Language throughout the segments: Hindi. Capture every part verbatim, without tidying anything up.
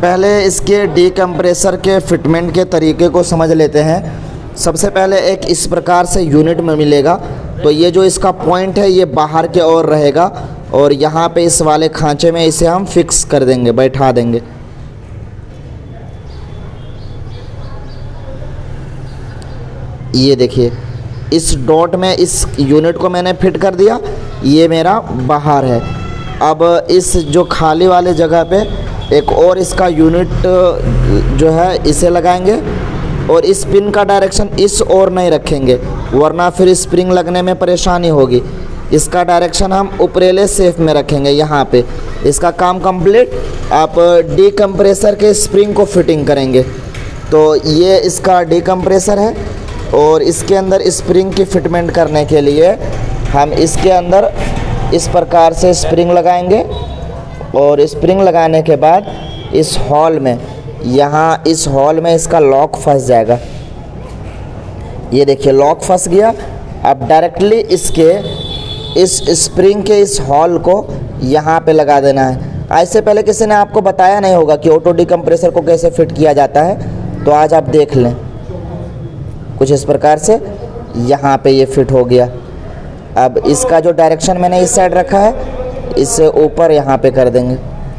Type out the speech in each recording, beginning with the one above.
पहले इसके डीकम्प्रेसर के फिटमेंट के तरीके को समझ लेते हैं। सबसे पहले एक इस प्रकार से यूनिट में मिलेगा, तो ये जो इसका पॉइंट है ये बाहर के ओर रहेगा और यहाँ पे इस वाले खांचे में इसे हम फिक्स कर देंगे, बैठा देंगे। ये देखिए इस डॉट में इस यूनिट को मैंने फिट कर दिया, ये मेरा बाहर है। अब इस जो खाली वाले जगह पे एक और इसका यूनिट जो है इसे लगाएंगे और इस पिन का डायरेक्शन इस ओर नहीं रखेंगे वरना फिर स्प्रिंग लगने में परेशानी होगी। इसका डायरेक्शन हम ऊपरेले सेफ में रखेंगे यहाँ पे। इसका काम कंप्लीट। आप डीकम्प्रेसर के स्प्रिंग को फिटिंग करेंगे। तो ये इसका डीकम्प्रेसर है और इसके अंदर स्प्रिंग की फिटमेंट करने के लिए हम इसके अंदर इस प्रकार से स्प्रिंग लगाएंगे और स्प्रिंग लगाने के बाद इस हॉल में, यहाँ इस हॉल में इसका लॉक फंस जाएगा। ये देखिए लॉक फंस गया। अब डायरेक्टली इसके इस स्प्रिंग के इस हॉल को यहाँ पे लगा देना है। आज से पहले किसी ने आपको बताया नहीं होगा कि ऑटो डीकम्प्रेसर को कैसे फिट किया जाता है, तो आज आप देख लें। कुछ इस प्रकार से यहाँ पे ये फिट हो गया। अब इसका जो डायरेक्शन मैंने इस साइड रखा है इसे ऊपर यहाँ पे कर देंगे।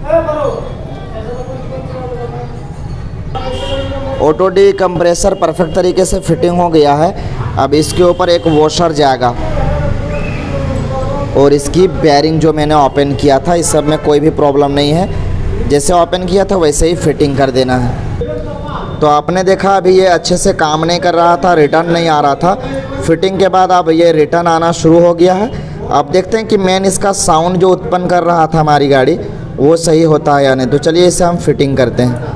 ऑटो डीकम्प्रेसर परफेक्ट तरीके से फिटिंग हो गया है। अब इसके ऊपर एक वॉशर जाएगा और इसकी बेयरिंग जो मैंने ओपन किया था, इस सब में कोई भी प्रॉब्लम नहीं है। जैसे ओपन किया था वैसे ही फिटिंग कर देना है। तो आपने देखा अभी ये अच्छे से काम नहीं कर रहा था, रिटर्न नहीं आ रहा था। फिटिंग के बाद अब ये रिटर्न आना शुरू हो गया है। आप देखते हैं कि मेन इसका साउंड जो उत्पन्न कर रहा था हमारी गाड़ी वो सही होता है या नहीं। तो चलिए इसे हम फिटिंग करते हैं।